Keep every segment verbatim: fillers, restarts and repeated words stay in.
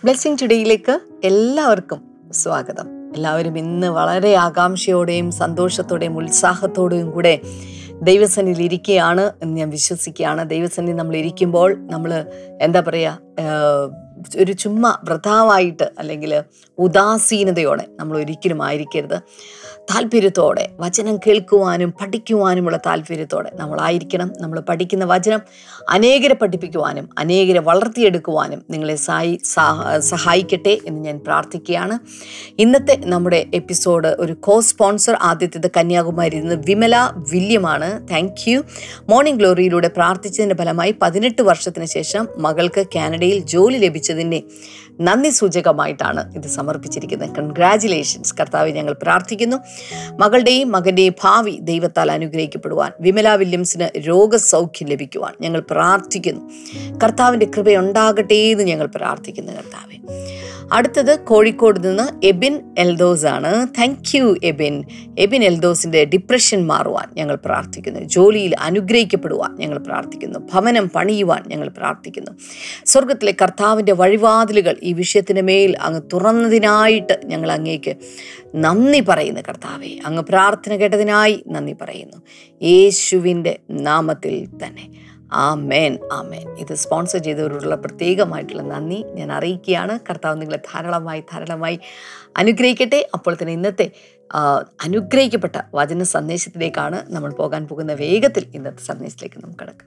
Blessing ടുഡേയിലേക്ക് എല്ലാവർക്കും സ്വാഗതം. എല്ലാവരും ഇന്ന് വളരെ ആകാംക്ഷയോടെയും സന്തോഷത്തോടെയും ഉത്സാഹത്തോടെയും കൂടെ ദൈവസന്നിധിയിൽ ഇരിക്കുകയാണ് എന്ന് ഞാൻ വിശ്വസിക്കുകയാണ്. ദൈവസന്നിധി നമ്മൾ ഇരിക്കുമ്പോൾ നമ്മൾ എന്താ പറയുക, ഒരു ചുമ്മാ വ്രതാവായിട്ട് അല്ലെങ്കിൽ ഉദാസീനതയോടെ നമ്മൾ ഒരിക്കലും ആയിരിക്കരുത്. താല്പര്യത്തോടെ വചനം കേൾക്കുവാനും പഠിക്കുവാനുമുള്ള താല്പര്യത്തോടെ നമ്മളായിരിക്കണം. നമ്മൾ പഠിക്കുന്ന വചനം അനേകരെ പഠിപ്പിക്കുവാനും അനേകരെ വളർത്തിയെടുക്കുവാനും നിങ്ങളെ സഹായി സഹായിക്കട്ടെ എന്ന് ഞാൻ പ്രാർത്ഥിക്കുകയാണ്. ഇന്നത്തെ നമ്മുടെ എപ്പിസോഡ് ഒരു കോ സ്പോൺസർ ആദ്യത്തേത് കന്യാകുമാരിയിൽ നിന്ന് വിമല വില്യമാണ്. Thank you. മോർണിംഗ് ഗ്ലോറിയിലൂടെ പ്രാർത്ഥിച്ചതിൻ്റെ ഫലമായി പതിനെട്ട് വർഷത്തിന് ശേഷം മകൾക്ക് കാനഡയിൽ ജോലി ലഭിച്ചതിൻ്റെ നന്ദി സൂചകമായിട്ടാണ് ഇത് സമർപ്പിച്ചിരിക്കുന്നത്. കൺഗ്രാജുലേഷൻസ്. കർത്താവെ, ഞങ്ങൾ പ്രാർത്ഥിക്കുന്നു മകളുടെയും മകൻ്റെയും ഭാവി ദൈവത്താൽ അനുഗ്രഹിക്കപ്പെടുവാൻ, വിമല വില്യംസിന് രോഗസൗഖ്യം ലഭിക്കുവാൻ ഞങ്ങൾ പ്രാർത്ഥിക്കുന്നു. കർത്താവിൻ്റെ കൃപയുണ്ടാകട്ടെ എന്ന് ഞങ്ങൾ പ്രാർത്ഥിക്കുന്നു. കർത്താവെ, അടുത്തത് കോഴിക്കോട് നിന്ന് എബിൻ എൽദോസ് ആണ്. Thank you Ebin. എബിൻ എൽദോസിൻ്റെ ഡിപ്രഷൻ മാറുവാൻ ഞങ്ങൾ പ്രാർത്ഥിക്കുന്നു. ജോലിയിൽ അനുഗ്രഹിക്കപ്പെടുവാൻ ഞങ്ങൾ പ്രാർത്ഥിക്കുന്നു. ഭവനം പണിയുവാൻ ഞങ്ങൾ പ്രാർത്ഥിക്കുന്നു. സ്വർഗത്തിലെ കർത്താവിൻ്റെ വഴിവാതിലുകൾ ഈ വിഷയത്തിന് മേൽ അങ്ങ് തുറന്നതിനായിട്ട് ഞങ്ങൾ അങ്ങേക്ക് നന്ദി പറയുന്നു. കർത്താവെ, അങ്ങ് പ്രാർത്ഥന കേട്ടതിനായി നന്ദി പറയുന്നു. യേശുവിൻ്റെ നാമത്തിൽ തന്നെ ആമേൻ, ആമേൻ. ഇത് സ്പോൺസർ ചെയ്തവരോടുള്ള പ്രത്യേകമായിട്ടുള്ള നന്ദി ഞാൻ അറിയിക്കുകയാണ്. കർത്താവ് നിങ്ങളെ ധാരാളമായി ധാരാളമായി അനുഗ്രഹിക്കട്ടെ. അപ്പോൾ തന്നെ ഇന്നത്തെ അനുഗ്രഹിക്കപ്പെട്ട വചന സന്ദേശത്തിലേക്കാണ് നമ്മൾ പോകാൻ പോകുന്ന. വേഗത്തിൽ ഇന്നത്തെ സന്ദേശത്തിലേക്ക് നമുക്ക് കടക്കാം.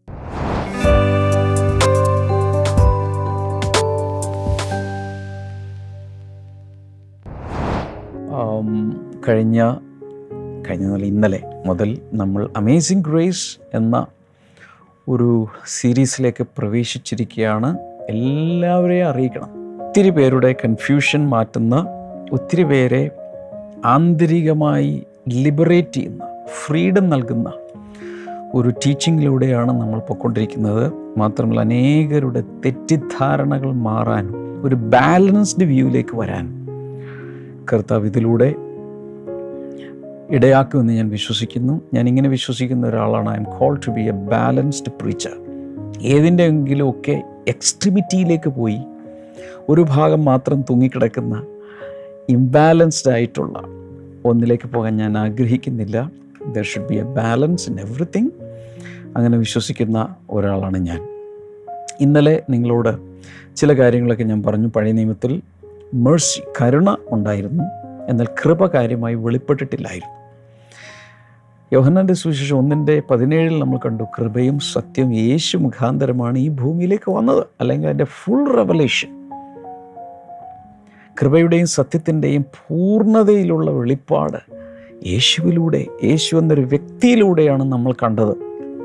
കഴിഞ്ഞ കഴിഞ്ഞ ഇന്നലെ മുതൽ നമ്മൾ അമേസിംഗ് ഗ്രേസ് എന്ന ഒരു സീരീസിലേക്ക് പ്രവേശിച്ചിരിക്കുകയാണ്. എല്ലാവരെയും അറിയിക്കണം. ഒത്തിരി പേരുടെ കൺഫ്യൂഷൻ മാറ്റുന്ന, ഒത്തിരി പേരെ ആന്തരികമായി ലിബറേറ്റ് ചെയ്യുന്ന, ഫ്രീഡം നൽകുന്ന ഒരു ടീച്ചിങ്ങിലൂടെയാണ് നമ്മൾ പോയിക്കൊണ്ടിരിക്കുന്നത്. മാത്രമല്ല, അനേകരുടെ തെറ്റിദ്ധാരണകൾ മാറാനും ഒരു ബാലൻസ്ഡ് വ്യൂവിലേക്ക് വരാനും കർത്താവ് ഇതിലൂടെ ഇടയാക്കുമെന്ന് ഞാൻ വിശ്വസിക്കുന്നു. ഞാനിങ്ങനെ വിശ്വസിക്കുന്ന ഒരാളാണ്. I am called to be a balanced preacher. ഏതിൻ്റെയെങ്കിലുമൊക്കെ എക്സ്ട്രീമിറ്റിയിലേക്ക് പോയി ഒരു ഭാഗം മാത്രം തൂങ്ങിക്കിടക്കുന്ന ഇംബാലൻസ്ഡ് ആയിട്ടുള്ള ഒന്നിലേക്ക് പോകാൻ ഞാൻ ആഗ്രഹിക്കുന്നില്ല. There should be a balance in everything. അങ്ങനെ വിശ്വസിക്കുന്ന ഒരാളാണ് ഞാൻ. ഇന്നലെ നിങ്ങളോട് ചില കാര്യങ്ങളൊക്കെ ഞാൻ പറഞ്ഞു. പഴയ നിയമത്തിൽ മേഴ്സി, കരുണ ഉണ്ടായിരുന്നു, എന്നാൽ കൃപ കാര്യമായി വെളിപ്പെട്ടിട്ടില്ലായിരുന്നു. യോഹന്നാൻ്റെ സുവിശേഷം ഒന്നിൻ്റെ പതിനേഴിൽ നമ്മൾ കണ്ടു, കൃപയും സത്യവും യേശു മുഖാന്തരമാണ് ഈ ഭൂമിയിലേക്ക് വന്നത്, അല്ലെങ്കിൽ അതിൻ്റെ ഫുൾ റെവലേഷൻ, കൃപയുടെയും സത്യത്തിൻ്റെയും പൂർണ്ണതയിലുള്ള വെളിപ്പാട് യേശുവിലൂടെ, യേശു എന്നൊരു വ്യക്തിയിലൂടെയാണ് നമ്മൾ കണ്ടത്.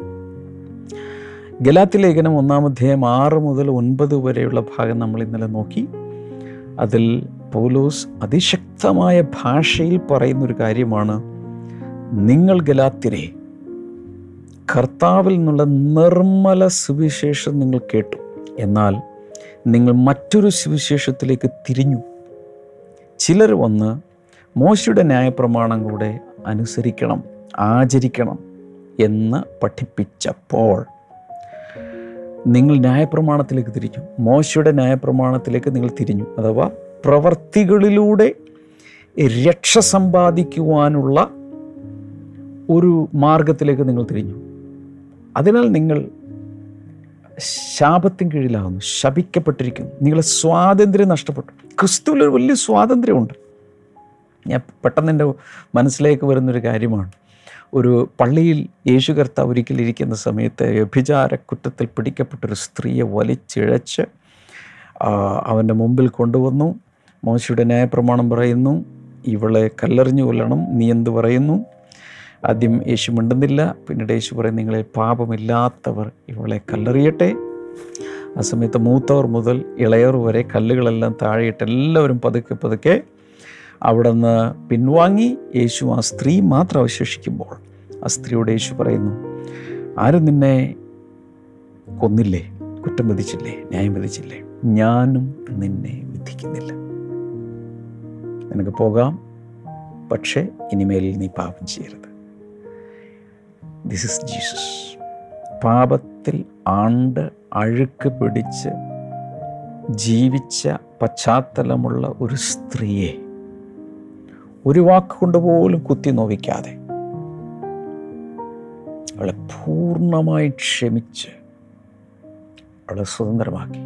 ഗലാത്യ ലേഖനം ഒന്നാം അധ്യായം ആറ് മുതൽ ഒൻപത് വരെയുള്ള ഭാഗം നമ്മൾ ഇന്നലെ നോക്കി. അതിൽ പൗലോസ് അതിശക്തമായ ഭാഷയിൽ പറയുന്നൊരു കാര്യമാണ്, നിങ്ങൾ ഗലാത്യരെ, കർത്താവിൽ നിന്നുള്ള നിർമ്മല സുവിശേഷം നിങ്ങൾ കേട്ടു, എന്നാൽ നിങ്ങൾ മറ്റൊരു സുവിശേഷത്തിലേക്ക് തിരിഞ്ഞു. ചിലർ വന്ന് മോശയുടെ ന്യായപ്രമാണം കൂടെ അനുസരിക്കണം, ആചരിക്കണം എന്ന് പഠിപ്പിച്ചപ്പോൾ നിങ്ങൾ ന്യായപ്രമാണത്തിലേക്ക് തിരിഞ്ഞു. മോശയുടെ ന്യായപ്രമാണത്തിലേക്ക് നിങ്ങൾ തിരിഞ്ഞു. അഥവാ പ്രവർത്തികളിലൂടെ രക്ഷ സമ്പാദിക്കുവാനുള്ള ഒരു മാർഗത്തിലേക്ക് നിങ്ങൾ തിരിഞ്ഞു. അതിനാൽ നിങ്ങൾ ശാപത്തിന് കീഴിലാകുന്നു, ശപിക്കപ്പെട്ടിരിക്കുന്നു, നിങ്ങളെ സ്വാതന്ത്ര്യം നഷ്ടപ്പെട്ടു. ക്രിസ്തുവിലൊരു വലിയ സ്വാതന്ത്ര്യമുണ്ട്. ഞാൻ പെട്ടെന്ന് എൻ്റെ മനസ്സിലേക്ക് വരുന്നൊരു കാര്യമാണ്. ഒരു പള്ളിയിൽ യേശു കർത്താവ് ഒരിക്കലിരിക്കുന്ന സമയത്ത് വ്യഭിചാര കുറ്റത്തിൽ പിടിക്കപ്പെട്ടൊരു സ്ത്രീയെ വലിച്ചിഴച്ച് അവൻ്റെ മുമ്പിൽ കൊണ്ടുവന്നു. മോശയുടെ ന്യായപ്രമാണം പറയുന്നു, ഇവളെ കല്ലെറിഞ്ഞു കൊല്ലണം, നീ എന്ത് പറയുന്നു? ആദ്യം യേശു മിണ്ടുന്നില്ല. പിന്നീട് യേശു പറയും, നിങ്ങളെ പാപമില്ലാത്തവർ ഇവളെ കല്ലെറിയട്ടെ. ആ സമയത്ത് മൂത്തവർ മുതൽ ഇളയവർ വരെ കല്ലുകളെല്ലാം താഴെയിട്ട് എല്ലാവരും പതുക്കെ പതുക്കെ അവിടെ നിന്ന് പിൻവാങ്ങി. യേശു ആ സ്ത്രീ മാത്രം അവശേഷിക്കുമ്പോൾ ആ സ്ത്രീയോട് യേശു പറയുന്നു, ആരും നിന്നെ കൊന്നില്ലേ, കുറ്റം വിധിച്ചില്ലേ, ന്യായം വിധിച്ചില്ലേ? ഞാനും നിന്നെ വിധിക്കുന്നില്ല. നിനക്ക് പോകാം, പക്ഷേ ഇനിമേൽ നീ പാപം ചെയ്യരുത്. This is Jesus. പാപത്തിൽ ആണ്ട് അഴുക്ക് പിടിച്ച് ജീവിച്ച പശ്ചാത്തലമുള്ള ഒരു സ്ത്രീയെ ഒരു വാക്കുകൊണ്ട് പോലും കുത്തി നോവിക്കാതെ അവളെ പൂർണ്ണമായി ക്ഷമിച്ച് അവളെ സ്വതന്ത്രമാക്കി.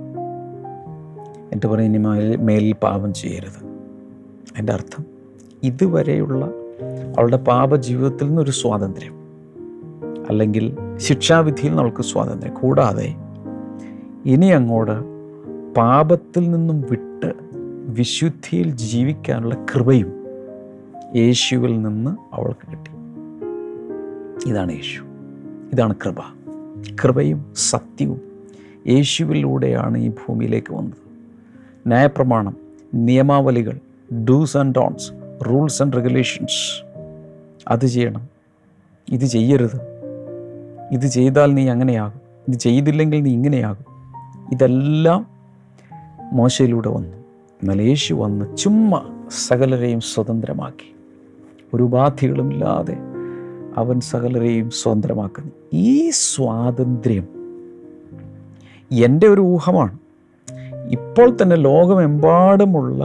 എന്നിട്ട് പറയും, ഇനി മേലിൽ പാപം ചെയ്യരുത്. അതിൻ്റെ അർത്ഥം ഇതുവരെയുള്ള അവളുടെ പാപജീവിതത്തിൽ നിന്നൊരു സ്വാതന്ത്ര്യം, അല്ലെങ്കിൽ ശിക്ഷാവിധിയിൽ നിന്ന് അവൾക്ക് സ്വാതന്ത്ര്യം, കൂടാതെ ഇനി അങ്ങോട്ട് പാപത്തിൽ നിന്നും വിട്ട് വിശുദ്ധിയിൽ ജീവിക്കാനുള്ള കൃപയും യേശുവിൽ നിന്ന് അവൾക്ക് കിട്ടി. ഇതാണ് യേശു, ഇതാണ് കൃപ. കൃപയും സത്യവും യേശുവിലൂടെയാണ് ഈ ഭൂമിയിലേക്ക് വന്നത്. ന്യായപ്രമാണം, നിയമാവലികൾ, dos and don'ts, rules and regulations, അത് ചെയ്യണം, ഇത് ചെയ്യരുത്, ഇത് ചെയ്താൽ നീ അങ്ങനെയാകും, ഇത് ചെയ്തില്ലെങ്കിൽ നീ ഇങ്ങനെയാകും, ഇതെല്ലാം മോശയിലൂടെ വന്നു. എന്നാൽ യേശു വന്ന് ചുമ്മാ സകലരെയും സ്വതന്ത്രമാക്കി. ഒരു ഉപാധികളുമില്ലാതെ അവൻ സകലരെയും സ്വതന്ത്രമാക്കുന്നു. ഈ സ്വാതന്ത്ര്യം എൻ്റെ ഒരു ഊഹമാണ്. ഇപ്പോൾ തന്നെ ലോകമെമ്പാടുമുള്ള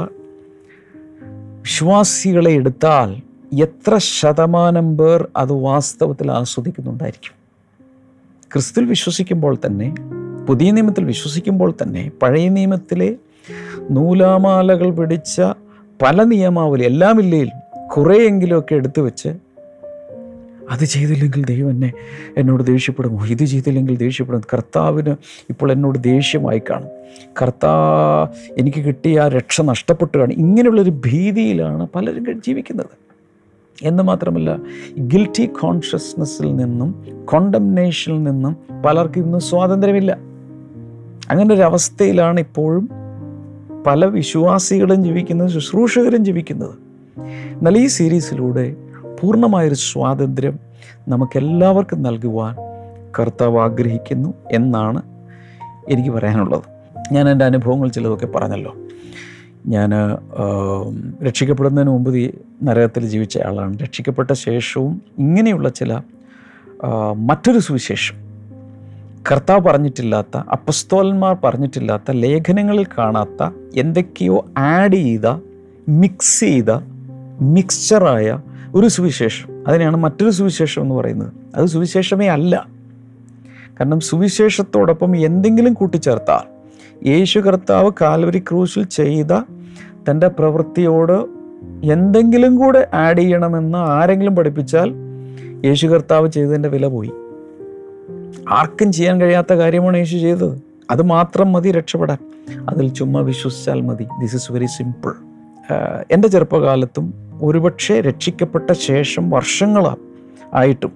വിശ്വാസികളെ എടുത്താൽ എത്ര ശതമാനം പേർ അത് വാസ്തവത്തിൽ ആസ്വദിക്കുന്നുണ്ടായിരിക്കും? ക്രിസ്തുവിൽ വിശ്വസിക്കുമ്പോൾ തന്നെ, പുതിയ നിയമത്തിൽ വിശ്വസിക്കുമ്പോൾ തന്നെ, പഴയ നിയമത്തിലെ നൂലാമാലകൾ പിടിച്ച പല നിയമാവലി എല്ലാം ഇല്ലേലും കുറേയെങ്കിലുമൊക്കെ എടുത്തു വെച്ച്, അത് ചെയ്തില്ലെങ്കിൽ ദൈവം എന്നെ എന്നോട് ദേഷ്യപ്പെടുമോ, ഇത് ചെയ്തില്ലെങ്കിൽ ദേഷ്യപ്പെടും, കർത്താവിന് ഇപ്പോൾ എന്നോട് ദേഷ്യമായി കാണും, കർത്താ എനിക്ക് കിട്ടിയ ആ രക്ഷ നഷ്ടപ്പെട്ടു കാണും, ഇങ്ങനെയുള്ളൊരു ഭീതിയിലാണ് പലരും ജീവിക്കുന്നത്. എന്ന് മാത്രമല്ല, ഗിൽറ്റി കോൺഷ്യസ്നെസ്സിൽ നിന്നും കോണ്ടംനേഷനിൽ നിന്നും പലർക്കും ഇന്ന് സ്വാതന്ത്ര്യമില്ല. അങ്ങനെ ഒരു അവസ്ഥയിലാണ് ഇപ്പോഴും പല വിശ്വാസികളും ജീവിക്കുന്നത്, ശുശ്രൂഷകരും ജീവിക്കുന്നത്. എന്നാൽ ഈ സീരീസിലൂടെ പൂർണ്ണമായൊരു സ്വാതന്ത്ര്യം നമുക്കെല്ലാവർക്കും നൽകുവാൻ കർത്താവ് ആഗ്രഹിക്കുന്നു എന്നാണ് എനിക്ക് പറയാനുള്ളത്. ഞാൻ എൻ്റെ അനുഭവങ്ങൾ ചിലതൊക്കെ പറഞ്ഞല്ലോ. ഞാൻ രക്ഷിക്കപ്പെടുന്നതിന് മുമ്പ് ഈ നരകത്തിൽ ജീവിച്ച ആളാണ്. രക്ഷിക്കപ്പെട്ട ശേഷവും ഇങ്ങനെയുള്ള ചില മറ്റൊരു സുവിശേഷം, കർത്താവ് പറഞ്ഞിട്ടില്ലാത്ത, അപ്പസ്തോലന്മാർ പറഞ്ഞിട്ടില്ലാത്ത, ലേഖനങ്ങളിൽ കാണാത്ത, എന്തൊക്കെയോ ആഡ് ചെയ്ത, മിക്സ് ചെയ്ത, മിക്സ്ചറായ ഒരു സുവിശേഷം, അതിനെയാണ് മറ്റൊരു സുവിശേഷം എന്ന് പറയുന്നത്. അത് സുവിശേഷമേ അല്ല. കാരണം സുവിശേഷത്തോടൊപ്പം എന്തെങ്കിലും കൂട്ടിച്ചേർത്താൽ, യേശു കർത്താവ് കാൽവരി ക്രൂശിൽ ചെയ്ത തൻ്റെ പ്രവൃത്തിയോട് എന്തെങ്കിലും കൂടെ ആഡ് ചെയ്യണമെന്ന് ആരെങ്കിലും പഠിപ്പിച്ചാൽ യേശു കർത്താവ് ചെയ്തതിൻ്റെ വില പോയി. ആർക്കും ചെയ്യാൻ കഴിയാത്ത കാര്യമാണ് യേശു ചെയ്തത്. അത് മാത്രം മതി രക്ഷപ്പെടാൻ. അതിൽ ചുമ്മാ വിശ്വസിച്ചാൽ മതി. This is very simple. എൻ്റെ ചെറുപ്പകാലത്തും ഒരുപക്ഷെ രക്ഷിക്കപ്പെട്ട ശേഷം വർഷങ്ങളാ ആയിട്ടും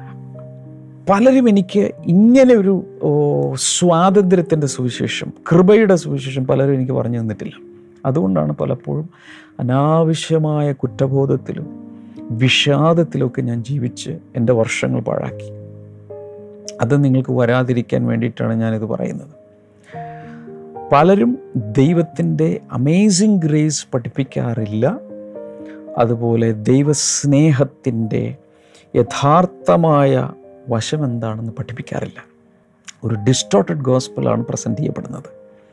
പലരും എനിക്ക് ഇങ്ങനെ ഒരു സ്വാതന്ത്ര്യത്തിൻ്റെ സുവിശേഷം, കൃപയുടെ സുവിശേഷം പലരും എനിക്ക് പറഞ്ഞു തന്നിട്ടില്ല. അതുകൊണ്ടാണ് പലപ്പോഴും അനാവശ്യമായ കുറ്റബോധത്തിലും വിഷാദത്തിലുമൊക്കെ ഞാൻ ജീവിച്ച് എൻ്റെ വർഷങ്ങൾ പാഴാക്കി. അത് നിങ്ങൾക്ക് വരാതിരിക്കാൻ വേണ്ടിയിട്ടാണ് ഞാനിത് പറയുന്നത്. പലരും ദൈവത്തിൻ്റെ അമേസിങ് ഗ്രേസ് പഠിപ്പിക്കാറില്ല. അതുപോലെ ദൈവസ്നേഹത്തിൻ്റെ യഥാർത്ഥമായ വശം എന്താണെന്ന് പഠിപ്പിക്കാറില്ല. ഒരു ഡിസ്റ്റോർട്ടഡ് ഗോസ്പലാണ് പ്രസൻറ്റ് ചെയ്യപ്പെടുന്നത്.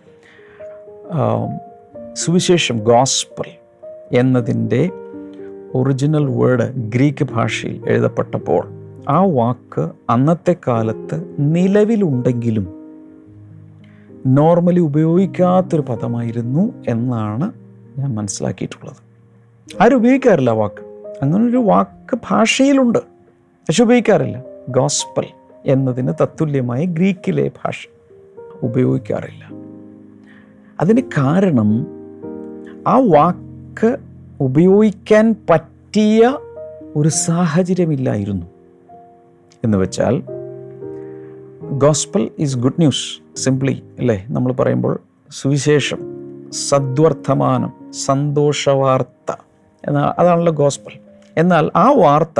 സുവിശേഷം, ഗോസ്പൽ എന്നതിൻ്റെ ഒറിജിനൽ വേർഡ് ഗ്രീക്ക് ഭാഷയിൽ എഴുതപ്പെട്ടപ്പോൾ ആ വാക്ക് അന്നത്തെ കാലത്ത് നിലവിലുണ്ടെങ്കിലും നോർമലി ഉപയോഗിക്കാത്തൊരു പദമായിരുന്നു എന്നാണ് ഞാൻ മനസ്സിലാക്കിയിട്ടുള്ളത്. ആരും ഉപയോഗിക്കാറില്ല ആ വാക്ക്. അങ്ങനൊരു വാക്ക് ഭാഷയിലുണ്ട്, പക്ഷെ ഉപയോഗിക്കാറില്ല. ഗോസ്പൽ എന്നതിന് തത്തുല്യമായ ഗ്രീക്കിലെ ഭാഷ ഉപയോഗിക്കാറില്ല. അതിന് കാരണം ആ വാക്ക് ഉപയോഗിക്കാൻ പറ്റിയ ഒരു സാഹചര്യമില്ലായിരുന്നു. എന്ന് വെച്ചാൽ gospel is good news simply, അല്ലേ? നമ്മൾ പറയുമ്പോൾ സുവിശേഷം, സദ്വർത്തമാനം, സന്തോഷവാർത്ത എന്ന അതാണല്ലോ ഗോസ്പൽ. എന്നാൽ ആ വാർത്ത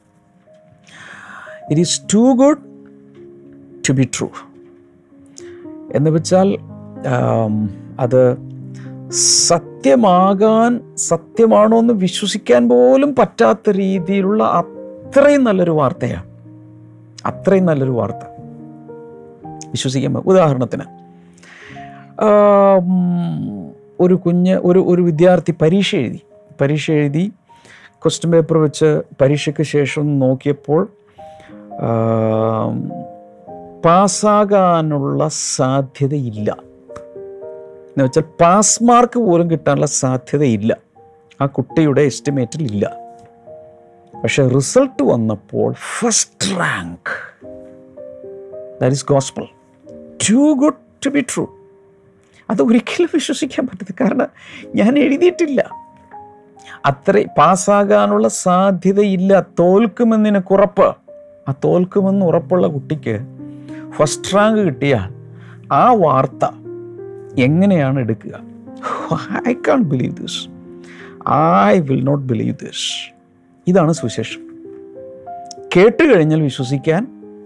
it is too good to be true എന്ന് വെച്ചാൽ അത് സത്യമാകാൻ, സത്യമാണോ എന്ന് വിശ്വസിക്കാൻ പോലും പറ്റാത്ത രീതിയിലുള്ള അത്രയും നല്ലൊരു വാർത്തയാണ്. അത്രയും നല്ലൊരു വാർത്ത വിശ്വസിക്കാൻ. ഉദാഹരണത്തിന് ഒരു കുഞ്ഞ് ഒരു ഒരു വിദ്യാർത്ഥി പരീക്ഷ എഴുതി പരീക്ഷ എഴുതി ക്വസ്റ്റ്യൻ പേപ്പർ വെച്ച് പരീക്ഷയ്ക്ക് ശേഷം നോക്കിയപ്പോൾ പാസ്സാകാനുള്ള സാധ്യതയില്ല. എന്ന് വെച്ചാൽ പാസ് മാർക്ക് പോലും കിട്ടാനുള്ള സാധ്യതയില്ല, ആ കുട്ടിയുടെ എസ്റ്റിമേറ്റിൽ ഇല്ല. പക്ഷെ റിസൾട്ട് വന്നപ്പോൾ first rank. That is gospel, too good to be true. അത് ഒരിക്കലും വിശ്വസിക്കാൻ പറ്റത്തില്ല, കാരണം ഞാൻ എഴുതിയിട്ടില്ല. അത്ര പാസ്സാകാനുള്ള സാധ്യതയില്ല, തോൽക്കുമെന്നതിനൊക്കെ ഉറപ്പ്. ആ തോൽക്കുമെന്ന് ഉറപ്പുള്ള കുട്ടിക്ക് ഫസ്റ്റ് റാങ്ക് കിട്ടിയാൽ ആ വാർത്ത എങ്ങനെയാണ് എടുക്കുക? I can't believe this, I will not believe this. ഇതാണ് സുവിശേഷം. കേട്ട് കഴിഞ്ഞാൽ വിശ്വസിക്കാൻ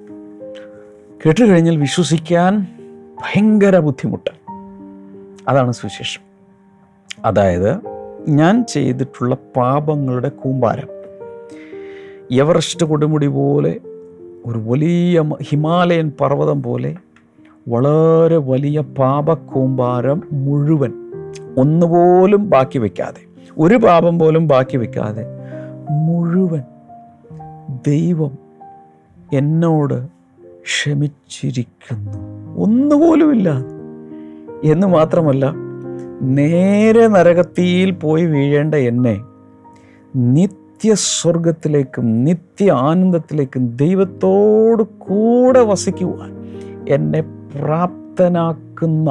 കേട്ട് കഴിഞ്ഞാൽ വിശ്വസിക്കാൻ ഭയങ്കര ബുദ്ധിമുട്ട്. അതാണ് സുവിശേഷം. അതായത് ഞാൻ ചെയ്തിട്ടുള്ള പാപങ്ങളുടെ കൂമ്പാരം എവറസ്റ്റ് കൊടുമുടി പോലെ, ഒരു വലിയ ഹിമാലയൻ പർവ്വതം പോലെ വളരെ വലിയ പാപക്കൂമ്പാരം മുഴുവൻ ഒന്നുപോലും ബാക്കി വയ്ക്കാതെ, ഒരു പാപം പോലും ബാക്കി വയ്ക്കാതെ മുഴുവൻ ദൈവം എന്നോട് ക്ഷമിച്ചിരിക്കുന്നു, ഒന്നുപോലുമില്ല. എന്ന് മാത്രമല്ല, നേരെ നരകത്തിയിൽ പോയി വീഴേണ്ട എന്നെ നിത്യസ്വർഗത്തിലേക്കും നിത്യ ആനന്ദത്തിലേക്കും ദൈവത്തോട് കൂടെ വസിക്കുവാൻ എന്നെ പ്രാപ്തനാക്കുന്ന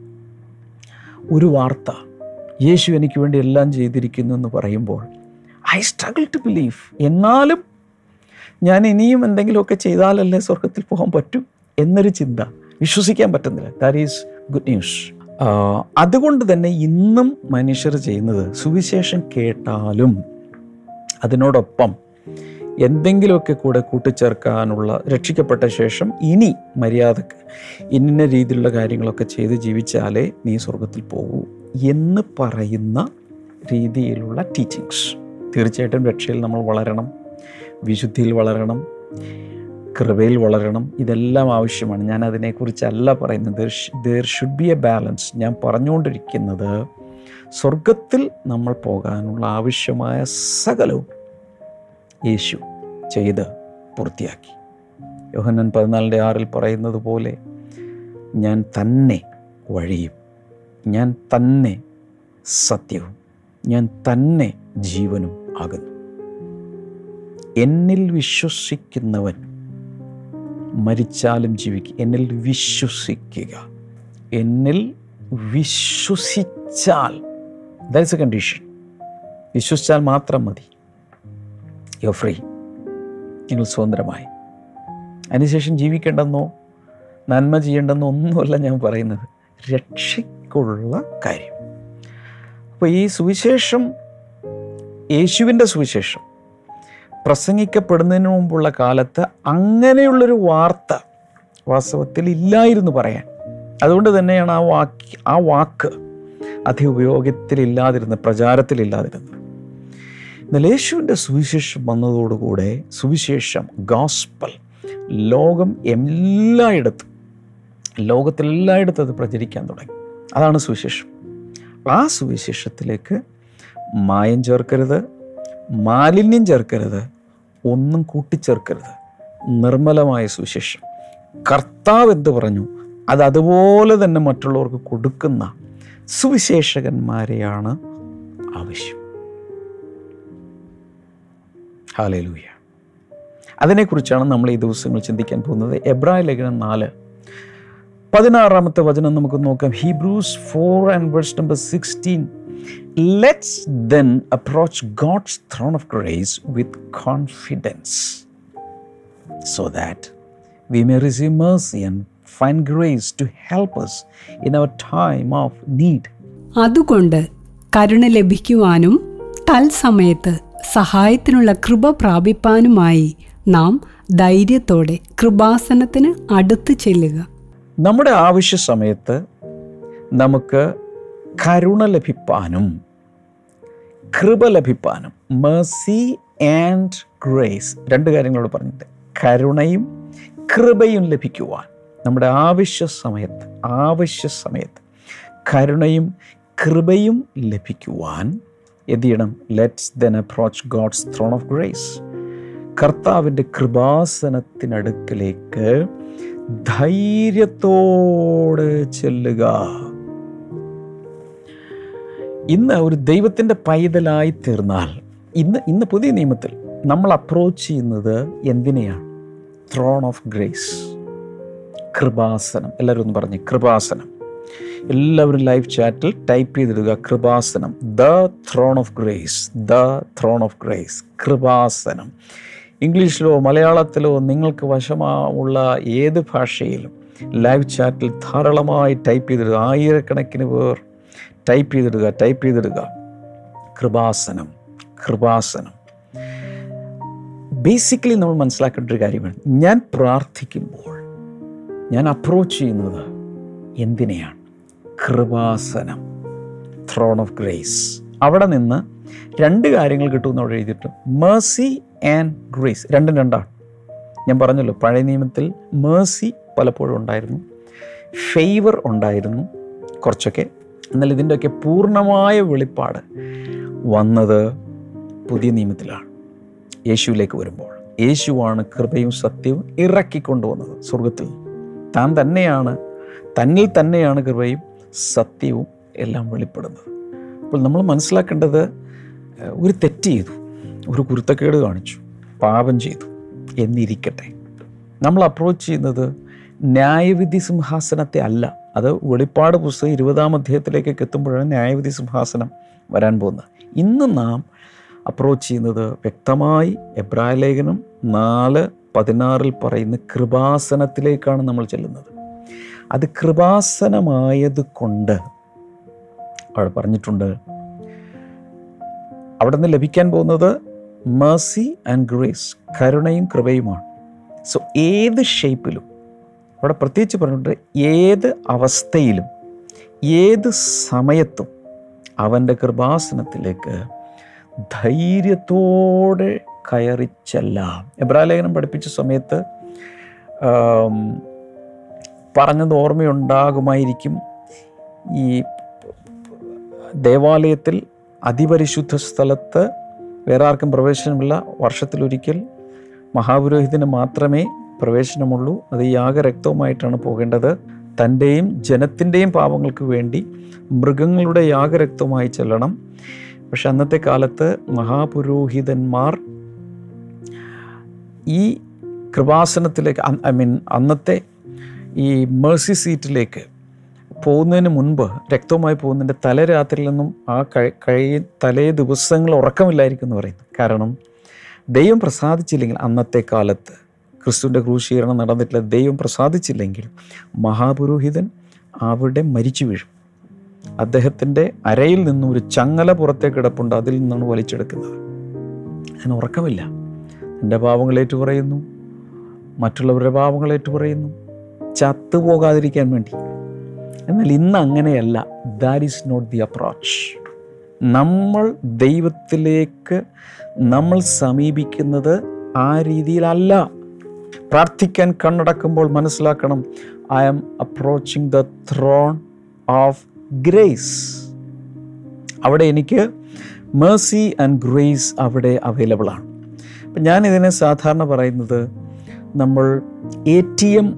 ഒരു വാർത്ത യേശു എനിക്ക് വേണ്ടി എല്ലാം ചെയ്തിരിക്കുന്നു എന്ന് പറയുമ്പോൾ ഐ സ്ട്രഗിൾ ടു ബിലീവ്. എന്നാലും ഞാൻ ഇനിയും എന്തെങ്കിലുമൊക്കെ ചെയ്താലല്ലേ സ്വർഗത്തിൽ പോകാൻ പറ്റും എന്നൊരു ചിന്ത, വിശ്വസിക്കാൻ പറ്റുന്നില്ല. That is good news. അതുകൊണ്ട് തന്നെ ഇന്നും മനുഷ്യർ ചെയ്യുന്നത്, സുവിശേഷം കേട്ടാലും അതിനോടൊപ്പം എന്തെങ്കിലുമൊക്കെ കൂടെ കൂട്ടിച്ചേർക്കാനുള്ള, രക്ഷിക്കപ്പെട്ട ശേഷം ഇനി മര്യാദക്ക് ഇന്ന രീതിയിലുള്ള കാര്യങ്ങളൊക്കെ ചെയ്ത് ജീവിച്ചാലേ നീ സ്വർഗത്തിൽ പോകൂ എന്ന് പറയുന്ന രീതിയിലുള്ള ടീച്ചിങ്സ്. തീർച്ചയായിട്ടും രക്ഷയിൽ നമ്മൾ വളരണം, വിശുദ്ധിയിൽ വളരണം, കൃപയിൽ വളരണം. ഇതെല്ലാം ആവശ്യമാണ്. ഞാൻ അതിനെക്കുറിച്ചല്ല പറയുന്നത്. There should be a balance. ഞാൻ പറഞ്ഞുകൊണ്ടിരിക്കുന്നത് സ്വർഗത്തിൽ നമ്മൾ പോകാനുള്ള ആവശ്യമായ സകലവും യേശു ചെയ്ത് പൂർത്തിയാക്കി. യോഹന്നാൻ പതിനാലിൻ്റെ ആറിൽ പറയുന്നത് പോലെ, ഞാൻ തന്നെ വഴിയും, ഞാൻ തന്നെ സത്യവും, ഞാൻ തന്നെ ജീവനും ആകുന്നു. എന്നിൽ വിശ്വസിക്കുന്നവൻ മരിച്ചാലും ജീവിക്കുക. എന്നിൽ വിശ്വസിക്കുക. എന്നിൽ വിശ്വസിച്ചാൽ, ദാറ്റ് ഈസ് എ കണ്ടീഷൻ. വിശ്വസിച്ചാൽ മാത്രം മതി. You are free. നിങ്ങൾ സ്വതന്ത്രമായി. അതിനുശേഷം ജീവിക്കേണ്ടെന്നോ നന്മ ചെയ്യേണ്ടെന്നോ ഒന്നുമല്ല ഞാൻ പറയുന്നത്, രക്ഷയ്ക്കുള്ള കാര്യം. അപ്പോൾ ഈ സുവിശേഷം, യേശുവിൻ്റെ സുവിശേഷം പ്രസംഗിക്കപ്പെടുന്നതിന് മുമ്പുള്ള കാലത്ത് അങ്ങനെയുള്ളൊരു വാർത്ത വാസ്തവത്തിൽ ഇല്ലായിരുന്നു പറയാൻ. അതുകൊണ്ട് തന്നെയാണ് ആ വാക്ക് ആ വാക്ക് അധികം ഉപയോഗത്തിലില്ലാതിരുന്നത്, പ്രചാരത്തിലില്ലാതിരുന്നത്. എന്നാൽ യേശുവിൻ്റെ സുവിശേഷം വന്നതോടുകൂടെ സുവിശേഷം, ഗോസ്പൽ, ലോകം എല്ലായിടത്തും ലോകത്തെല്ലായിടത്തും അത് പ്രചരിക്കാൻ തുടങ്ങി. അതാണ് സുവിശേഷം. ആ സുവിശേഷത്തിലേക്ക് മായം ചേർക്കരുത്, മാലിന്യം ചേർക്കരുത്, ഒന്നും കൂട്ടിച്ചേർക്കരുത്. നിർമ്മലമായ സുവിശേഷം, കർത്താവ് എന്ത് പറഞ്ഞു അത് അതുപോലെ തന്നെ മറ്റുള്ളവർക്ക് കൊടുക്കുന്ന സുവിശേഷകന്മാരെയാണ് ആവശ്യം. ഹല്ലേലൂയ. അതിനെക്കുറിച്ചാണ് നമ്മൾ ഈ ദിവസങ്ങൾ ചിന്തിക്കാൻ പോകുന്നത്. എബ്രായ ലേഖനം നാല് പതിനാറാമത്തെ വചനം നമുക്ക് നോക്കാം. Hebrews four and verse number sixteen. Let's then approach God's throne of grace with confidence, so that we may receive mercy and find grace to help us in our time of need. അതുകൊണ്ട് കരുണ ലഭിക്കുവാനും തൽസമയത്ത് സഹായത്തിനുള്ള കൃപ പ്രാപിപ്പാനുമായി നാം ധൈര്യത്തോടെ കൃപാസനത്തിന് അടുത്ത് ചെല്ലുക. നമ്മുടെ ആവശ്യ സമയത്ത് നമുക്ക് കരുണ ലഭിപ്പാനും കൃപ ലഭിപ്പാനും, മേഴ്സി ആൻഡ് ഗ്രേസ്, രണ്ട് കാര്യങ്ങളോട് പറഞ്ഞിട്ട്, കരുണയും കൃപയും ലഭിക്കുവാൻ നമ്മുടെ ആവശ്യ സമയത്ത് ആവശ്യ സമയത്ത് കരുണയും കൃപയും ലഭിക്കുവാൻ എന്ത് ചെയ്യണം? Let's then approach God's throne of grace. കർത്താവിൻ്റെ കൃപാസനത്തിനടുക്കലേക്ക് ധൈര്യത്തോടെ ചെല്ലുക. ഇന്ന് ഒരു ദൈവത്തിൻ്റെ പൈതലായി തീർന്നാൽ, ഇന്ന് ഇന്ന് പുതിയ നിയമത്തിൽ നമ്മൾ അപ്രോച്ച് ചെയ്യുന്നത് എന്തിനെയാണ്? ത്രോൺ ഓഫ് ഗ്രേസ്, കൃപാസനം. എല്ലാവരും ഒന്ന് പറഞ്ഞേ, കൃപാസനം. എല്ലാവരും ലൈവ് ചാറ്റിൽ ടൈപ്പ് ചെയ്തിടുക, കൃപാസനം. The throne of grace, the throne of grace, കൃപാസനം. ഇംഗ്ലീഷിലോ മലയാളത്തിലോ നിങ്ങൾക്ക് വശമുള്ള ഏത് ഭാഷയിലും ലൈവ് ചാറ്റിൽ ധാരാളമായി ടൈപ്പ് ചെയ്തിടുക. ആയിരക്കണക്കിന് പേർ ടൈപ്പ് ചെയ്തിടുക ടൈപ്പ് ചെയ്തിടുക കൃപാസനം, കൃപാസനം. ബേസിക്കലി നമ്മൾ മനസ്സിലാക്കേണ്ട ഒരു കാര്യമാണ്, ഞാൻ പ്രാർത്ഥിക്കുമ്പോൾ ഞാൻ അപ്രോച്ച് ചെയ്യുന്നത് എന്തിനെയാണ്? കൃപാസനം, ത്രോൺ ഓഫ് ഗ്രേസ്. അവിടെ നിന്ന് രണ്ട് കാര്യങ്ങൾ കിട്ടുമെന്ന് അവിടെ എഴുതിയിട്ട്, മേഴ്സി ആൻഡ് ഗ്രേസ്. രണ്ടും രണ്ടാണ്. ഞാൻ പറഞ്ഞല്ലോ, പഴയ നിയമത്തിൽ മേഴ്സി പലപ്പോഴും ഉണ്ടായിരുന്നു, ഫേവർ ഉണ്ടായിരുന്നു കുറച്ചൊക്കെ. എന്നാൽ ഇതിൻ്റെയൊക്കെ പൂർണ്ണമായ വെളിപ്പാട് വന്നത് പുതിയ നിയമത്തിലാണ്, യേശുവിലേക്ക് വരുമ്പോൾ. യേശുവാണ് കൃപയും സത്യവും ഇറക്കിക്കൊണ്ടുവന്നത് സ്വർഗത്തിൽ. താൻ തന്നെയാണ്, തന്നിൽ തന്നെയാണ് കൃപയും സത്യവും എല്ലാം വെളിപ്പെടുന്നത്. അപ്പോൾ നമ്മൾ മനസ്സിലാക്കേണ്ടത്, ഒരു തെറ്റ് ചെയ്തു, ഒരു കുരുത്തക്കേട് കാണിച്ചു, പാപം ചെയ്തു എന്നിരിക്കട്ടെ, നമ്മൾ അപ്രോച്ച് ചെയ്യുന്നത് ന്യായവിധി സിംഹാസനത്തെ അല്ല. അത് വെളിപ്പാട് പുസ്തകം ഇരുപതാം അധ്യായത്തിലേക്കൊക്കെ എത്തുമ്പോഴാണ് ന്യായവിധി സിംഹാസനം വരാൻ പോകുന്നത്. ഇന്ന് നാം അപ്രോച്ച് ചെയ്യുന്നത് വ്യക്തമായി എബ്രായ ലേഖനം നാല് പതിനാറിൽ പറയുന്ന കൃപാസനത്തിലേക്കാണ് നമ്മൾ ചെല്ലുന്നത്. അത് കൃപാസനമായത് കൊണ്ട് അവിടെ പറഞ്ഞിട്ടുണ്ട്, അവിടെ നിന്ന് ലഭിക്കാൻ പോകുന്നത് മേഴ്സി ആൻഡ് ഗ്രേസ്, കരുണയും കൃപയുമാണ്. സോ ഏത് ഷേപ്പിലും, അവിടെ പ്രത്യേകിച്ച് പറഞ്ഞിട്ടുണ്ട്, ഏത് അവസ്ഥയിലും ഏത് സമയത്തും അവൻ്റെ കൃപാസനത്തിലേക്ക് ധൈര്യത്തോടെ കയറി ചെല്ലാം. എബ്രായ ലേഖനം പഠിപ്പിച്ച സമയത്ത് പറഞ്ഞത് ഓർമ്മയുണ്ടാകുമായിരിക്കും. ഈ ദേവാലയത്തിൽ അതിപരിശുദ്ധ സ്ഥലത്ത് വേറെ ആർക്കും പ്രവേശനമില്ല. വർഷത്തിലൊരിക്കൽ മഹാപുരോഹിതന് മാത്രമേ പ്രവേശനമുള്ളൂ. അത് യാഗരക്തവുമായിട്ടാണ് പോകേണ്ടത്. തൻ്റെയും ജനത്തിൻ്റെയും പാപങ്ങൾക്ക് വേണ്ടി മൃഗങ്ങളുടെ യാഗരക്തവുമായി ചെല്ലണം. പക്ഷെ അന്നത്തെ കാലത്ത് മഹാപുരോഹിതന്മാർ ഈ കൃപാസനത്തിലേക്ക്, ഐ മീൻ അന്നത്തെ ഈ മേഴ്സി സീറ്റിലേക്ക് പോകുന്നതിന് മുൻപ്, രക്തവുമായി പോകുന്നതിൻ്റെ തലേ രാത്രിയിൽ നിന്നും ആ കഴി തലേ ദിവസങ്ങൾ ഉറക്കമില്ലായിരിക്കും എന്ന് പറയുന്നു. കാരണം ദൈവം പ്രസാദിച്ചില്ലെങ്കിൽ, അന്നത്തെ കാലത്ത് ക്രിസ്തുവിൻ്റെ ക്രൂശീകരണം നടന്നിട്ടില്ല, ദൈവം പ്രസാദിച്ചില്ലെങ്കിൽ മഹാപുരോഹിതൻ അവിടെ മരിച്ചു വീഴും. അദ്ദേഹത്തിൻ്റെ അരയിൽ നിന്നും ഒരു ചങ്ങല പുറത്തേക്ക് കിടപ്പുണ്ട്, അതിൽ നിന്നാണ് വലിച്ചെടുക്കുന്നത്. അതിന് ഉറക്കമില്ല. എൻ്റെ പാപങ്ങളേറ്റു പറയുന്നു, മറ്റുള്ളവരുടെ പാപങ്ങളേറ്റു പറയുന്നു, ചത്തുപോകാതിരിക്കാൻ വേണ്ടി. എന്നാൽ ഇന്ന് അങ്ങനെയല്ല. That is not the approach. നമ്മൾ ദൈവത്തിലേക്ക് നമ്മൾ സമീപിക്കുന്നത് ആ രീതിയിലല്ല. പ്രാർത്ഥിക്കാൻ കണ്ണടക്കുമ്പോൾ മനസ്സിലാക്കണം, I am approaching the throne of grace. അവിടെ എനിക്ക് മേഴ്സി ആൻഡ് ഗ്രേസ് അവിടെ അവൈലബിൾ ആണ്. അപ്പം ഞാനിതിനെ സാധാരണ പറയുന്നത്, നമ്മൾ എ ടി എം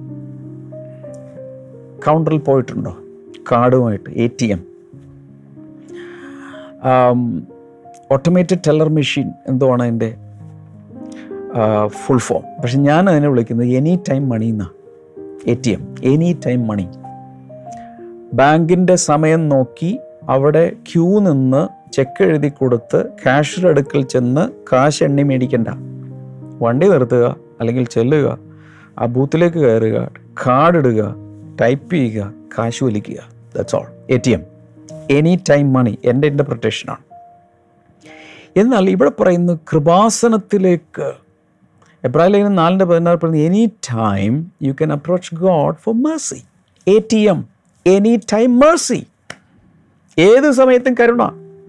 കൗണ്ടറിൽ പോയിട്ടുണ്ടോ? കാർഡുമായിട്ട് A T M, automated teller machine എന്തോ ആണ് അതിൻ്റെ ഫുൾ ഫോം. പക്ഷെ ഞാൻ അതിനെ വിളിക്കുന്നത് എനി ടൈം മണി എന്നാണ്. A T M, any time money. ബാങ്കിൻ്റെ സമയം നോക്കി അവിടെ ക്യൂ നിന്ന് ചെക്ക് എഴുതി കൊടുത്ത് കാഷ്യർ അടുക്കൽ ചെന്ന് കാശ് എണ്ണി മേടിക്കണ്ട. വണ്ടി നിർത്തുക, അല്ലെങ്കിൽ ചെല്ലുക, ആ ബൂത്തിലേക്ക് കയറുക, കാർഡ് ഇടുക, ടൈപ്പ് ചെയ്യുക, കാശ് വലിക്കുക. That's all. A T M, any time money, എൻ്റെ ഇൻ്റർപ്രിട്ടേഷനാണ്. എന്നാൽ ഇവിടെ പറയുന്ന കൃപാസനത്തിലേക്ക്, എബ്രായ ലേഖനം നാലിൻ്റെ പതിനാറ് പറയുന്നത്, any time you can approach God for mercy. A T M, any time mercy. ഏത് സമയത്തും കരുണ.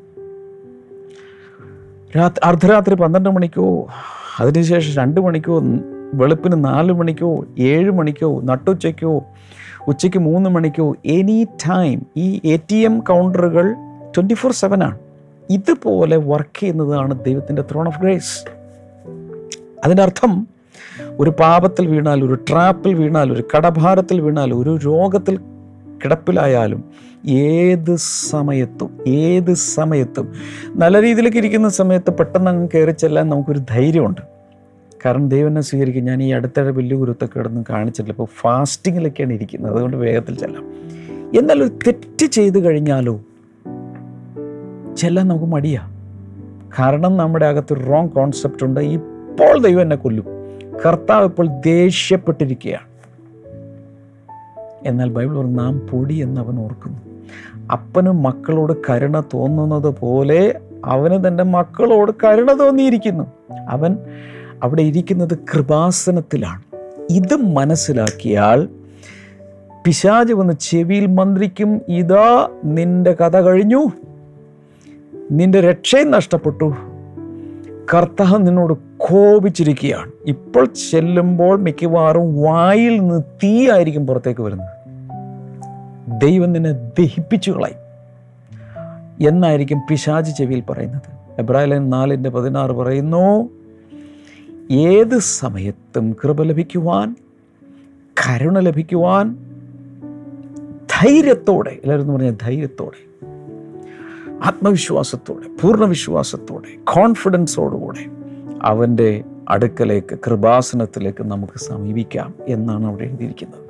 രാത്രി അർദ്ധരാത്രി പന്ത്രണ്ട് മണിക്കോ, അതിനുശേഷം രണ്ട് മണിക്കോ, വെളുപ്പിന് നാല് മണിക്കോ, ഏഴ് മണിക്കോ, നട്ടുച്ചയ്ക്കോ, ഉച്ചയ്ക്ക് മൂന്ന് മണിക്കോ, എനി ടൈം. ഈ എ ടി എം കൗണ്ടറുകൾ ട്വൻറ്റി ഫോർ സെവൻ ആണ്. ഇതുപോലെ വർക്ക് ചെയ്യുന്നതാണ് ദൈവത്തിൻ്റെ ത്രോൺ ഓഫ് ഗ്രേസ്. അതിൻ്റെ അർത്ഥം ഒരു പാപത്തിൽ വീണാൽ, ഒരു ട്രാപ്പിൽ വീണാൽ, ഒരു കടഭാരത്തിൽ വീണാൽ, ഒരു രോഗത്തിൽ കിടപ്പിലായാലും ഏത് സമയത്തും ഏത് സമയത്തും നല്ല രീതിയിലേക്ക് ഇരിക്കുന്ന സമയത്ത് പെട്ടെന്ന് അങ്ങ് കയറി ചെല്ലാൻ നമുക്കൊരു ധൈര്യമുണ്ട്. കാരണം ദൈവനെ സ്വീകരിക്കും. ഞാൻ ഈ അടുത്തിടെ വലിയ ഗുരുത്തൊക്കെ കിടന്നും കാണിച്ചിട്ടില്ല, ഇപ്പോൾ ഫാസ്റ്റിങ്ങിലൊക്കെയാണ് ഇരിക്കുന്നത്, അതുകൊണ്ട് വേഗത്തിൽ ചെല്ലാം. എന്നാൽ ഒരു തെറ്റ് ചെയ്ത് കഴിഞ്ഞാലോ ചെല്ലാൻ നമുക്ക് മടിയാ. കാരണം നമ്മുടെ അകത്തൊരു റോങ് കോൺസെപ്റ്റ് ഉണ്ട്. ഇപ്പോൾ ദൈവം എന്നെ കൊല്ലും, കർത്താവ് ഇപ്പോൾ ദേഷ്യപ്പെട്ടിരിക്കുകയാണ്. എന്നാൽ ബൈബിൾ പറഞ്ഞു, നാം പൊടി എന്ന് അവൻ ഓർക്കുന്നു. അപ്പനും മക്കളോട് കരുണ തോന്നുന്നത് പോലെ അവന് തൻ്റെ മക്കളോട് കരുണ തോന്നിയിരിക്കുന്നു. അവൻ അവിടെ ഇരിക്കുന്നത് കൃപാസനത്തിലാണ്. ഇത് മനസ്സിലാക്കിയാൽ പിശാച് വന്ന് ചെവിയിൽ മന്ത്രിക്കും, ഇതാ നിന്റെ കഥ കഴിഞ്ഞു, നിന്റെ രക്ഷയും നഷ്ടപ്പെട്ടു, കർത്താവ് നിന്നോട് കോപിച്ചിരിക്കുകയാണ്. ഇപ്പോൾ ചെല്ലുമ്പോൾ മിക്കവാറും വായിൽ നിന്ന് തീയായിരിക്കും പുറത്തേക്ക് വരുന്നത്. ദൈവം നിന്നെ ദഹിപ്പിച്ചു കളയും എന്നായിരിക്കും പിശാച് ചെവിയിൽ പറയുന്നത്. എബ്രായർ നാലിൻ്റെ പതിനാറ് പറയുന്നു, ഏത് സമയത്തും കൃപ ലഭിക്കുവാൻ, കരുണ ലഭിക്കുവാൻ ധൈര്യത്തോടെ, എല്ലാവരും എന്ന് പറഞ്ഞാൽ ധൈര്യത്തോടെ, ആത്മവിശ്വാസത്തോടെ, പൂർണ്ണ വിശ്വാസത്തോടെ, കോൺഫിഡൻസോടുകൂടെ അവൻ്റെ അടുക്കലേക്ക്, കൃപാസനത്തിലേക്ക് നമുക്ക് സമീപിക്കാം എന്നാണ് അവിടെ എഴുതിയിരിക്കുന്നത്.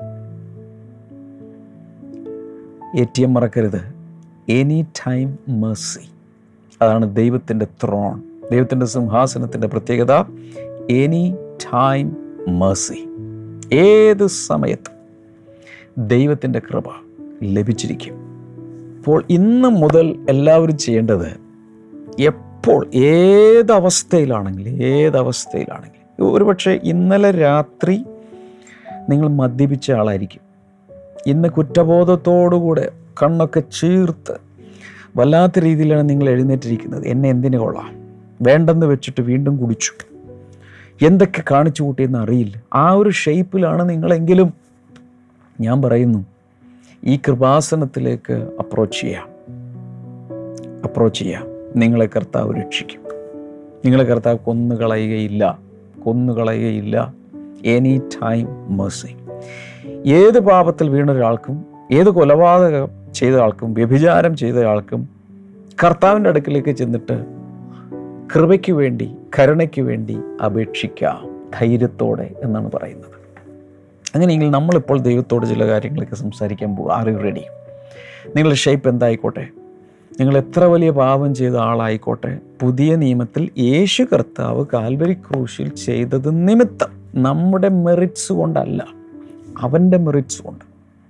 എ ടി എം മറക്കരുത്. Any time mercy. അതാണ് ദൈവത്തിൻ്റെ ത്രോൺ, ദൈവത്തിൻ്റെ സിംഹാസനത്തിൻ്റെ പ്രത്യേകത. Any time mercy. ഏത് സമയത്തും ദൈവത്തിൻ്റെ കൃപ ലഭിച്ചിരിക്കും. അപ്പോൾ ഇന്ന് മുതൽ എല്ലാവരും ചെയ്യേണ്ടത്, എപ്പോൾ ഏതവസ്ഥയിലാണെങ്കിലും ഏതവസ്ഥയിലാണെങ്കിലും ഒരുപക്ഷെ ഇന്നലെ രാത്രി നിങ്ങൾ മദ്യപിച്ച ആളായിരിക്കും. ഇന്ന് കുറ്റബോധത്തോടുകൂടെ കണ്ണൊക്കെ ചീർത്ത് വല്ലാത്ത രീതിയിലാണ് നിങ്ങൾ എഴുന്നേറ്റിരിക്കുന്നത്. എന്നെ എന്തിനു കൊള്ളാം, വേണ്ടെന്ന് വെച്ചിട്ട് വീണ്ടും കുടിച്ചു, എന്തൊക്കെ കാണിച്ചു കൂട്ടിയെന്ന് അറിയില്ല. ആ ഒരു ഷേപ്പിലാണ് നിങ്ങളെങ്കിലും ഞാൻ പറയുന്നു, ഈ കൃപാസനത്തിലേക്ക് അപ്രോച്ച് ചെയ്യാം അപ്രോച്ച് ചെയ്യാം നിങ്ങളെ കർത്താവ് രക്ഷിക്കും. നിങ്ങളെ കർത്താവ് കൊന്നുകളയുകയില്ല കൊന്നുകളയുകയില്ല എനി ടൈം മേഴ്സി. ഏത് പാപത്തിൽ വീണ ഒരാൾക്കും, ഏത് കൊലപാതകം ചെയ്ത ആൾക്കും, വ്യഭിചാരം ചെയ്ത ആൾക്കും കർത്താവിൻ്റെ അടുക്കിലേക്ക് ചെന്നിട്ട് കൃപയ്ക്ക് വേണ്ടി, കരുണയ്ക്ക് വേണ്ടി അപേക്ഷിക്കാം ധൈര്യത്തോടെ എന്നാണ് പറയുന്നത്. അങ്ങനെയെങ്കിൽ നമ്മളിപ്പോൾ ദൈവത്തോട് ചില കാര്യങ്ങളൊക്കെ സംസാരിക്കാൻ പോകും. Are you ready? നിങ്ങളുടെ ഷേപ്പ് എന്തായിക്കോട്ടെ, നിങ്ങൾ എത്ര വലിയ പാപം ചെയ്ത ആളായിക്കോട്ടെ, പുതിയ നിയമത്തിൽ യേശു കർത്താവ് കാൽവരി ക്രൂശിൽ ചെയ്തത് നിമിത്തം, നമ്മുടെ മെറിറ്റ്സ് കൊണ്ടല്ല, അവൻ്റെ മെറിറ്റ്സ് കൊണ്ട്,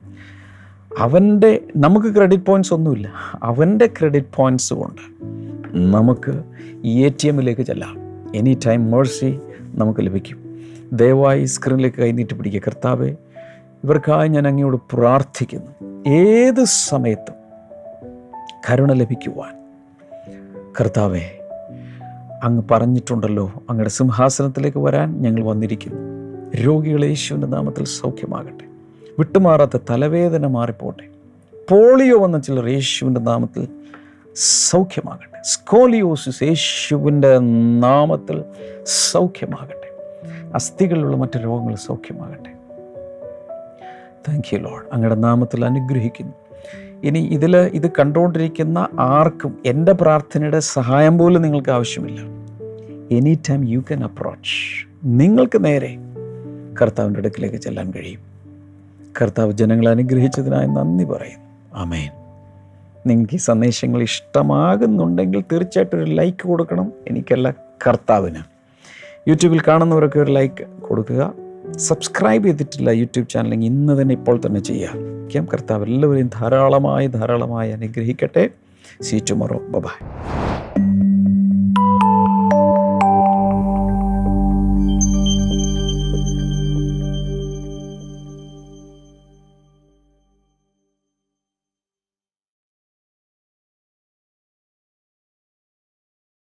അവൻ്റെ, നമുക്ക് ക്രെഡിറ്റ് പോയിൻറ്റ്സ് ഒന്നുമില്ല, അവൻ്റെ ക്രെഡിറ്റ് പോയിൻറ്റ്സ് കൊണ്ട് നമുക്ക് എ ടി എമ്മിലേക്ക് ചെല്ലാം. എനി ടൈം മേഴ്സി നമുക്ക് ലഭിക്കും. ദയവായി സ്ക്രീനിലേക്ക് കൈനീട്ടി പിടിക്കുക. കർത്താവേ, ഇവർക്കായി ഞാൻ അങ്ങയോട് പ്രാർത്ഥിക്കുന്നു. ഏത് സമയത്തും കരുണ ലഭിക്കുവാൻ കർത്താവേ, അങ്ങ് പറഞ്ഞിട്ടുണ്ടല്ലോ, അങ്ങയുടെ സിംഹാസനത്തിലേക്ക് വരാൻ ഞങ്ങൾ വന്നിരിക്കുന്നു. രോഗികളെ യേശുവിൻ്റെ നാമത്തിൽ സൗഖ്യമാകട്ടെ. വിട്ടുമാറാത്ത തലവേദന മാറിപ്പോട്ടെ. പോളിയോ വന്ന ചിലർ യേശുവിൻ്റെ നാമത്തിൽ സൗഖ്യമാകട്ടെ. സ്കോലിയോസിസ് യേശുവിൻ്റെ നാമത്തിൽ സൗഖ്യമാകട്ടെ. അസ്ഥികളിലുള്ള മറ്റ് രോഗങ്ങൾ സൗഖ്യമാകട്ടെ. Thank you lord. അങ്ങയുടെ നാമത്തിൽ അനുഗ്രഹിക്കുന്നു. ഇനി ഇതിൽ ഇത് കണ്ടുകൊണ്ടിരിക്കുന്ന ആർക്കും എൻ്റെ പ്രാർത്ഥനയുടെ സഹായം പോലും നിങ്ങൾക്ക് ആവശ്യമില്ല. Any time you can approach. നിങ്ങൾക്ക് നേരെ കർത്താവിൻ്റെ അടുക്കിലേക്ക് ചെല്ലാൻ കഴിയും. കർത്താവ് ജനങ്ങളെ അനുഗ്രഹിച്ചതിനായി നന്ദി പറയുന്നു. ആമേൻ. നിങ്ങൾക്ക് ഈ സന്ദേശങ്ങൾ ഇഷ്ടമാകുന്നുണ്ടെങ്കിൽ തീർച്ചയായിട്ടും ഒരു ലൈക്ക് കൊടുക്കണം. എനിക്കല്ല, കർത്താവിന്. യൂട്യൂബിൽ കാണുന്നവരൊക്കെ ഒരു ലൈക്ക് കൊടുക്കുക. സബ്സ്ക്രൈബ് ചെയ്തിട്ടില്ല യൂട്യൂബ് ചാനൽ, ഇന്ന് തന്നെ ഇപ്പോൾ തന്നെ ചെയ്യുക. കർത്താവ് എല്ലാവരെയും ധാരാളമായി ധാരാളമായി അനുഗ്രഹിക്കട്ടെ. See tomorrow. ബൈ.